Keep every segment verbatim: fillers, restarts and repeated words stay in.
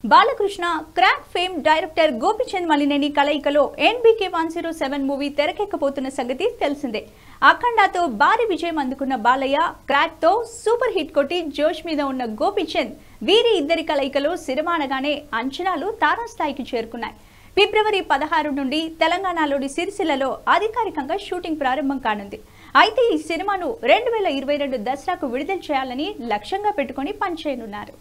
Balakrishna Krack fame director Gopichand Malineni కలయికలో NBK one zero seven movie తెరకెక్కబోతున్న సంగతి తెలిసిందే. అఖండతో భారీ విజయం అందుకున్న బాలయ్య క్రాక్ తో సూపర్ హిట్ కొట్టి జోష్ మీద ఉన్న గోపీచంద్ వీరి ఇద్దరి కలయికలో సిరిమానగానే అంచనాలు తారాస్థాయికి చేరుకున్నాయి. ఫిబ్రవరి పదహారు నుండి తెలంగాణలోని సిరిసిల్లలో అధికారికంగా షూటింగ్ ప్రారంభం కానుంది. అయితే ఈ సినిమాను రెండు వేల ఇరవై రెండు దసరాకు విడుదల చేయాలని లక్ష్యంగా పెట్టుకుని పనిచేయనున్నారు.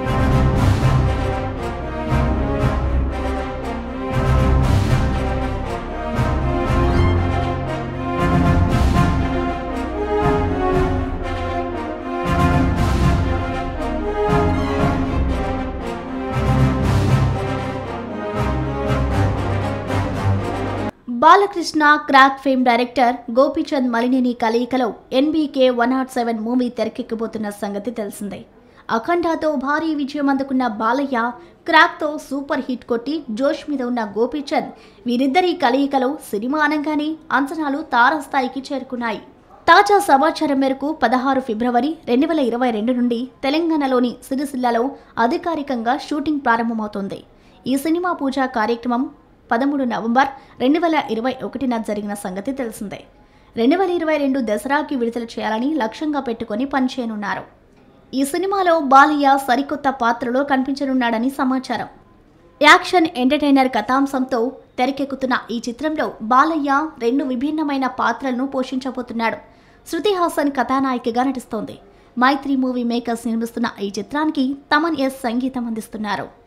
Balakrishna Krack fame director Gopichand Malineni కలయికలో NBK one nought seven movie తెరకెక్కబోతున్న సంగతి తెలిసిందే. అఖండతో భారీ విజయం అందుకున్న బాలయ్య క్రాక్తో సూపర్ హిట్ కొట్టి జోష్ మీద ఉన్న గోపీచంద్ వీరిద్దరి కలయికలో సినిమా అనగానే అంచనాలు తారాస్థాయికి చేరుకున్నాయి. తాజా సమాచారం మేరకు పదహారు ఫిబ్రవరి రెండు వేల ఇరవై రెండు నుండి తెలంగాణలోని సిరిసిల్లలో అధికారికంగా షూటింగ్ ప్రారంభమవుతోంది. ఈ సినిమా పూజా కార్యక్రమం పదమూడు నవంబర్ రెండు వేల ఇరవై ఒకటిన జరిగిన సంగతి తెలిసిందే. రెండు వేల ఇరవై రెండు దసరాకి విడుదల చేయాలని లక్ష్యంగా పెట్టుకుని పనిచేయనున్నారు. ఈ సినిమాలో బాలయ్య సరికొత్త పాత్రలో కనిపించనున్నాడని సమాచారం. యాక్షన్ ఎంటర్టైనర్ కథాంశంతో తెరకెక్కుతున్న ఈ చిత్రంలో బాలయ్య రెండు విభిన్నమైన పాత్రలను పోషించబోతున్నాడు. శృతి హాసన్ కథానాయికగా నటిస్తోంది. మైత్రి మూవీ మేకర్స్ నిర్మిస్తున్న ఈ చిత్రానికి తమన్ ఎస్ సంగీతం అందిస్తున్నారు.